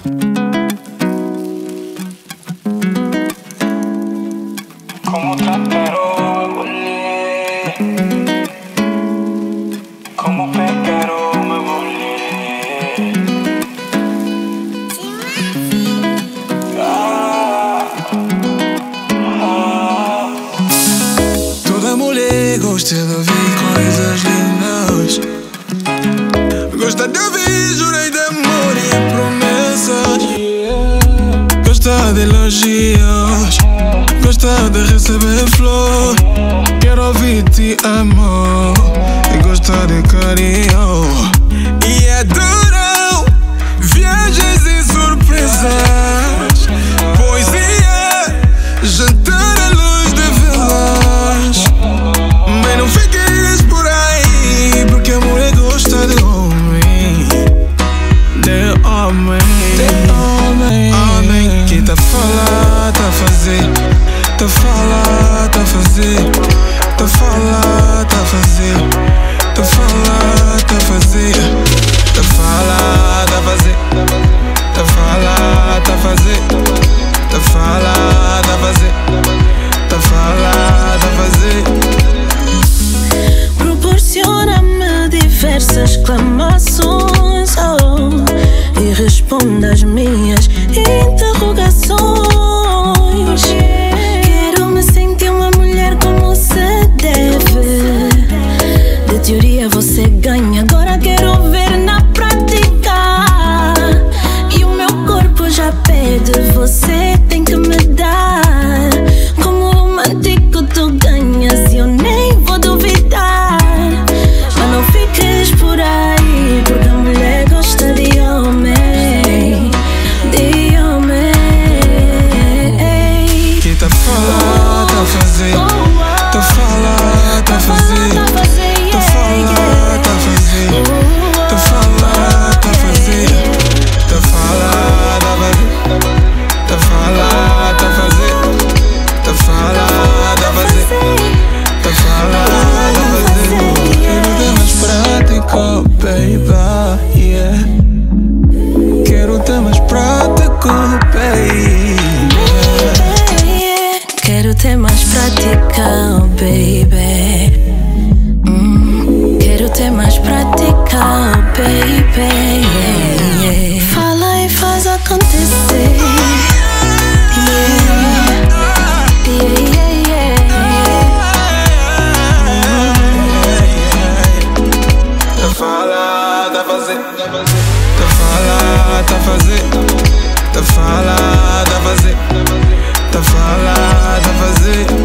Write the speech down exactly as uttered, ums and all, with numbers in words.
Como trataram a mulher, como pegaram uma mulher. Ah, ah. Toda mulher gosta de ouvir coisas lindas, gosta de ouvir jurei de amor e promessas. Gosta de elogios, gosta de receber flor. Quero ouvir te amo e gosta de carinho. E adoram viagens e surpresas, poesia, jantar à luz de velas. Mas não fiques por aí, porque a mulher gosta de homem, de homem, de homem. Homem que tá a falar, tá a fazer, tá a falar, tá a fazer, tá a falar, tá a fazer, tá a falar, tá a fazer, tá a falar, tá a fazer, tá a falar, tá a fazer, tá a falar, tá a fazer, tá a falar, tá a fazer. Proporciona-me diversas exclamações, oh, e responde às minhas interrogações. Quero me sentir uma mulher como se deve. De teoria você ganha, agora quero ver na prática. E o meu corpo já pede, você tem que me dar. Como romântico tu ganhas e eu nem vou duvidar. Mas não fiques por aí, porque a mulher gosta de homem, de homem. Que tá a falar, tá a fazer, tá a falar, tá a fazer, tá a falar, tá a fazer, tá a falar, tá a fazer, tá a falar, tá a fazer, tá a falar, tá a fazer, tá a falar, tá a fazer, tá a falar, tá a fazer. Quero ter mais prático, baby, yeah. Quero ter mais prático, baby. Quero ter mais prática, oh baby. Hum, quero ter mais prática, oh baby. Yeah, yeah. Fala e faz acontecer. Yeah, yeah, yeah, yeah. Tá a falar, tá a fazer, tá a falar, tá a fazer, tá a falar, tá a fazer, tá a falar, tá a fazer.